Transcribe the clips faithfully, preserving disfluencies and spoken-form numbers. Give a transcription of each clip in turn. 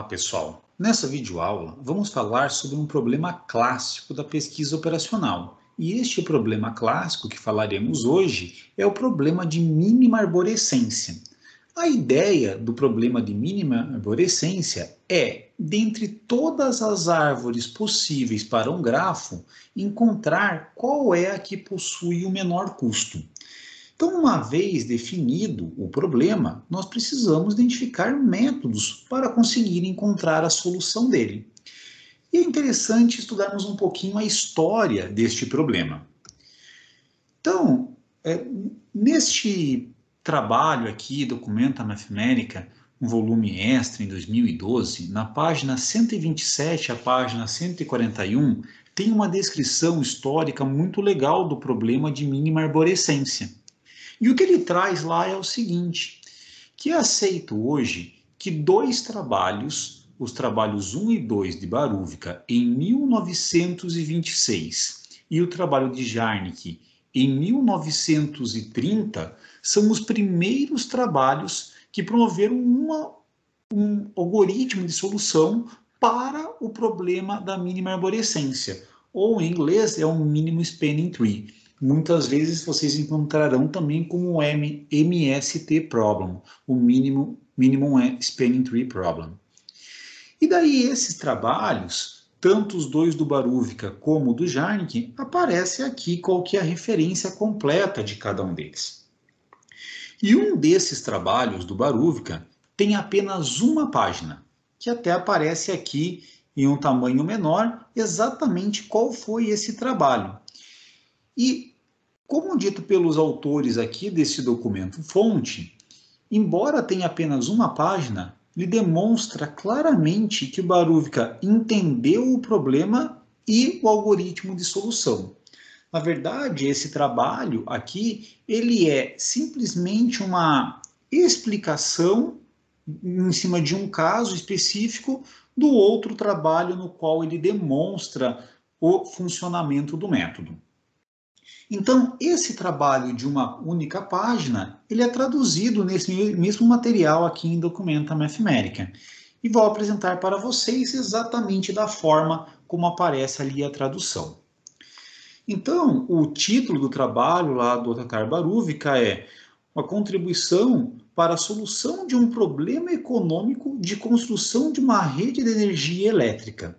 Olá, pessoal. Nessa videoaula, vamos falar sobre um problema clássico da pesquisa operacional. E este problema clássico que falaremos hoje é o problema de mínima arborescência. A ideia do problema de mínima arborescência é, dentre todas as árvores possíveis para um grafo, encontrar qual é a que possui o menor custo. Então, uma vez definido o problema, nós precisamos identificar métodos para conseguir encontrar a solução dele. E é interessante estudarmos um pouquinho a história deste problema. Então, é, neste trabalho aqui, Documenta Mathematica, um volume extra em dois mil e doze, na página cento e vinte e sete à página cento e quarenta e um, tem uma descrição histórica muito legal do problema de mínima arborescência. E o que ele traz lá é o seguinte, que é aceito hoje que dois trabalhos, os trabalhos um e dois de Barúvica em mil novecentos e vinte e seis e o trabalho de Jarnik em mil novecentos e trinta, são os primeiros trabalhos que promoveram uma, um algoritmo de solução para o problema da mínima arborescência, ou em inglês é um Minimum Spanning Tree. Muitas vezes vocês encontrarão também como M S T Problem, o Minimum, Minimum Spanning Tree Problem. E daí esses trabalhos, tanto os dois do Barúvica como do Jarnik, aparece aqui qual que é a referência completa de cada um deles. E um desses trabalhos do Barúvica tem apenas uma página, que até aparece aqui em um tamanho menor, exatamente qual foi esse trabalho. E, como dito pelos autores aqui desse documento fonte, embora tenha apenas uma página, ele demonstra claramente que o Barúvica entendeu o problema e o algoritmo de solução. Na verdade, esse trabalho aqui, ele é simplesmente uma explicação em cima de um caso específico do outro trabalho no qual ele demonstra o funcionamento do método. Então, esse trabalho de uma única página, ele é traduzido nesse mesmo material aqui em Documenta Mathematica. E vou apresentar para vocês exatamente da forma como aparece ali a tradução. Então, o título do trabalho lá do Otakar Barúvica é uma contribuição para a solução de um problema econômico de construção de uma rede de energia elétrica.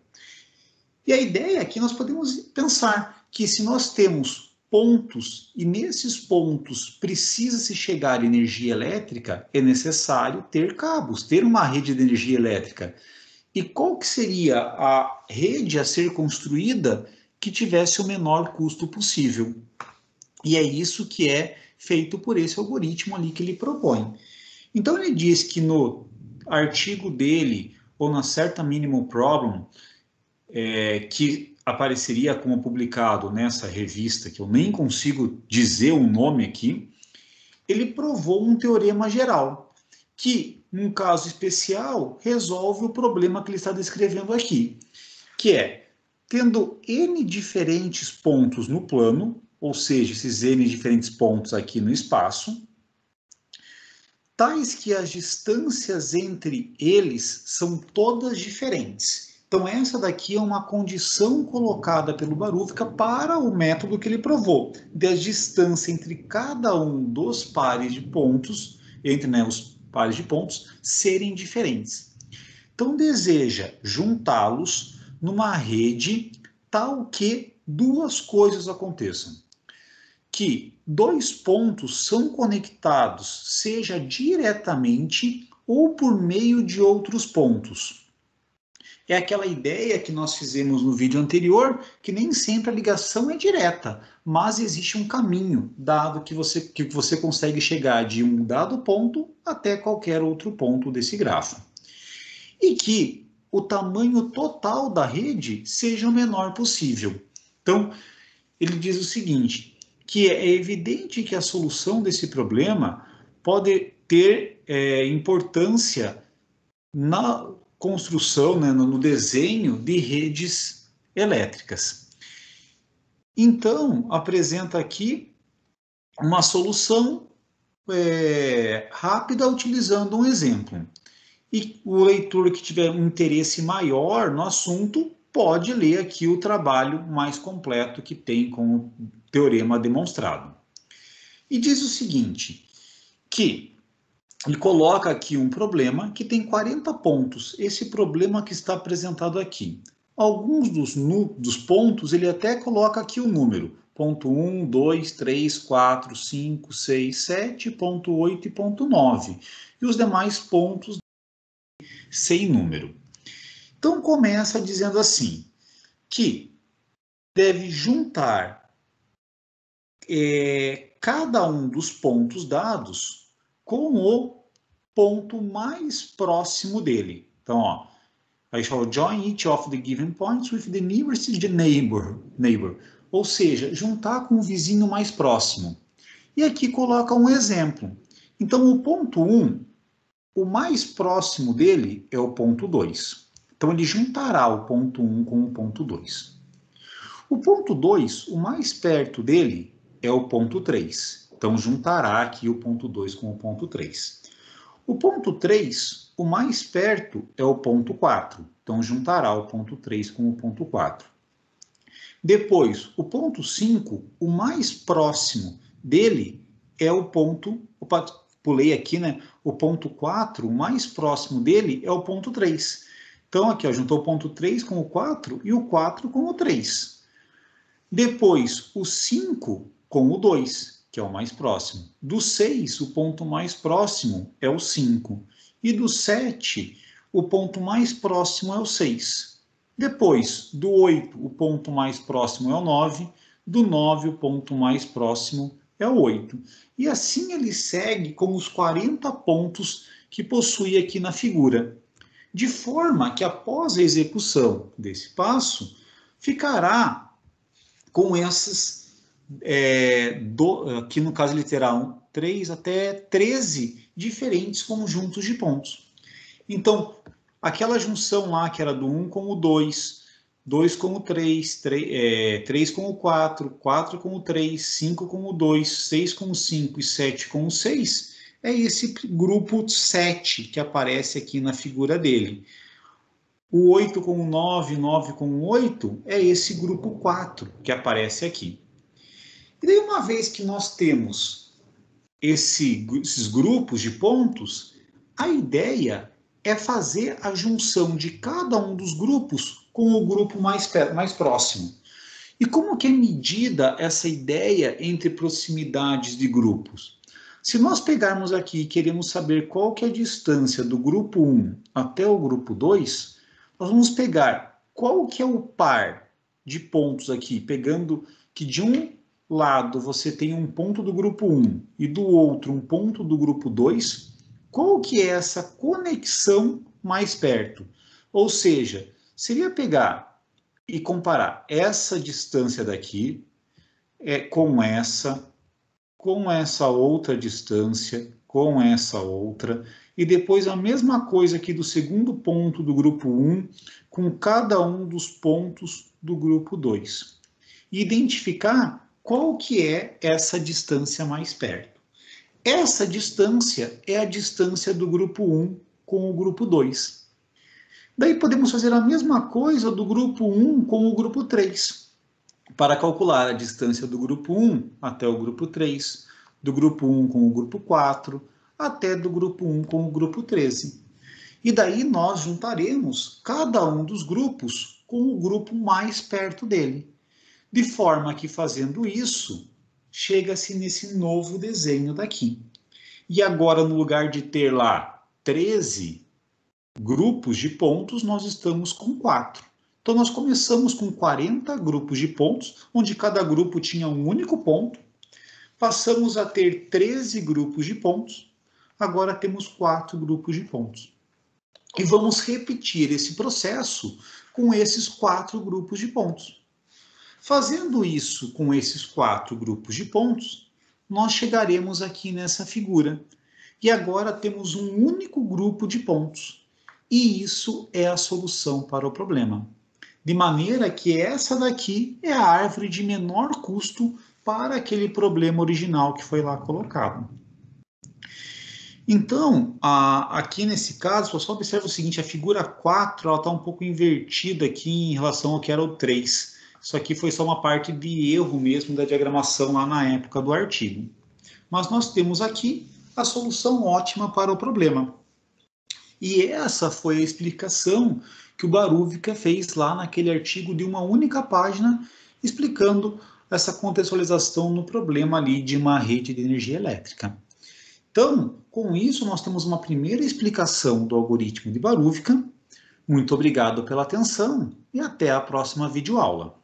E a ideia é que nós podemos pensar que se nós temos pontos, e nesses pontos precisa-se chegar energia elétrica, é necessário ter cabos, ter uma rede de energia elétrica. E qual que seria a rede a ser construída que tivesse o menor custo possível? E é isso que é feito por esse algoritmo ali que ele propõe. Então ele diz que no artigo dele, ou na Certa Minimum Problem, é, que apareceria como publicado nessa revista, que eu nem consigo dizer o nome aqui, ele provou um teorema geral, que, num caso especial, resolve o problema que ele está descrevendo aqui, que é, tendo N diferentes pontos no plano, ou seja, esses N diferentes pontos aqui no espaço, tais que as distâncias entre eles são todas diferentes. Então, essa daqui é uma condição colocada pelo Barúvica para o método que ele provou, da distância entre cada um dos pares de pontos, entre né, os pares de pontos, serem diferentes. Então, deseja juntá-los numa rede tal que duas coisas aconteçam. Que dois pontos são conectados, seja diretamente ou por meio de outros pontos. É aquela ideia que nós fizemos no vídeo anterior, que nem sempre a ligação é direta, mas existe um caminho, dado que você, que você consegue chegar de um dado ponto até qualquer outro ponto desse grafo. E que o tamanho total da rede seja o menor possível. Então, ele diz o seguinte, que é evidente que a solução desse problema pode ter é, importância na construção, né, no desenho de redes elétricas. Então, apresenta aqui uma solução é, rápida utilizando um exemplo. E o leitor que tiver um interesse maior no assunto pode ler aqui o trabalho mais completo que tem com o teorema demonstrado. E diz o seguinte, que ele coloca aqui um problema que tem quarenta pontos, esse problema que está apresentado aqui. Alguns dos, dos pontos ele até coloca aqui o número, ponto um, dois, três, quatro, cinco, seis, sete, ponto oito e ponto nove. E os demais pontos sem número. Então começa dizendo assim, que deve juntar é, cada um dos pontos dados com o ponto mais próximo dele. Então, ó, I shall join each of the given points with the nearest neighbor, neighbor. Ou seja, juntar com o vizinho mais próximo. E aqui coloca um exemplo. Então, o ponto um, o mais próximo dele é o ponto dois. Então, ele juntará o ponto um com o ponto dois. O ponto dois, o mais perto dele é o ponto três. Então, juntará aqui o ponto dois com o ponto três. O ponto três, o mais perto é o ponto quatro. Então, juntará o ponto três com o ponto quatro. Depois, o ponto cinco, o mais próximo dele é o ponto... Opa, pulei aqui, né? O ponto quatro, o mais próximo dele é o ponto três. Então, aqui, ó, juntou o ponto três com o quatro e o quatro com o três. Depois, o cinco com o dois, que é o mais próximo. Do seis, o ponto mais próximo é o cinco. E do sete, o ponto mais próximo é o seis. Depois, do oito, o ponto mais próximo é o nove. Do nove, o ponto mais próximo é o oito. E assim ele segue com os quarenta pontos que possui aqui na figura. De forma que após a execução desse passo, ficará com essas, é, do, aqui no caso literal, três até treze diferentes conjuntos de pontos. Então, aquela junção lá que era do um com o dois, dois com o três, três, é, três com o quatro, quatro com o três, cinco com o dois, seis com o cinco e sete com o seis, é esse grupo sete que aparece aqui na figura dele. O oito com o nove, nove com o oito, é esse grupo quatro que aparece aqui. E daí, uma vez que nós temos esse, esses grupos de pontos, a ideia é fazer a junção de cada um dos grupos com o grupo mais, mais próximo. E como que é medida essa ideia entre proximidades de grupos? Se nós pegarmos aqui e queremos saber qual que é a distância do grupo um até o grupo dois, nós vamos pegar qual que é o par de pontos aqui, pegando que de um lado você tem um ponto do grupo um e do outro um ponto do grupo dois, qual que é essa conexão mais perto? Ou seja, seria pegar e comparar essa distância daqui é, com essa, com essa outra distância, com essa outra, e depois a mesma coisa aqui do segundo ponto do grupo um, com cada um dos pontos do grupo dois. E identificar qual que é essa distância mais perto. Essa distância é a distância do grupo um com o grupo dois. Daí podemos fazer a mesma coisa do grupo um com o grupo três, para calcular a distância do grupo um até o grupo três, do grupo um com o grupo quatro, até do grupo um com o grupo treze. E daí nós juntaremos cada um dos grupos com o grupo mais perto dele. De forma que, fazendo isso, chega-se nesse novo desenho daqui. E agora, no lugar de ter lá treze grupos de pontos, nós estamos com quatro. Então, nós começamos com quarenta grupos de pontos, onde cada grupo tinha um único ponto. Passamos a ter treze grupos de pontos. Agora temos quatro grupos de pontos. E vamos repetir esse processo com esses quatro grupos de pontos. Fazendo isso com esses quatro grupos de pontos, nós chegaremos aqui nessa figura. E agora temos um único grupo de pontos. E isso é a solução para o problema. De maneira que essa daqui é a árvore de menor custo para aquele problema original que foi lá colocado. Então, a, aqui nesse caso, pessoal, observa o seguinte, a figura quatro está um pouco invertida aqui em relação ao que era o três. Isso aqui foi só uma parte de erro mesmo da diagramação lá na época do artigo. Mas nós temos aqui a solução ótima para o problema. E essa foi a explicação que o Barúvica fez lá naquele artigo de uma única página, explicando essa contextualização no problema ali de uma rede de energia elétrica. Então, com isso, nós temos uma primeira explicação do algoritmo de Barúvica. Muito obrigado pela atenção e até a próxima videoaula.